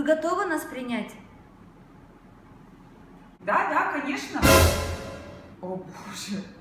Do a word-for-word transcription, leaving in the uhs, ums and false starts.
готовы нас принять? Да, да, конечно. О, Боже.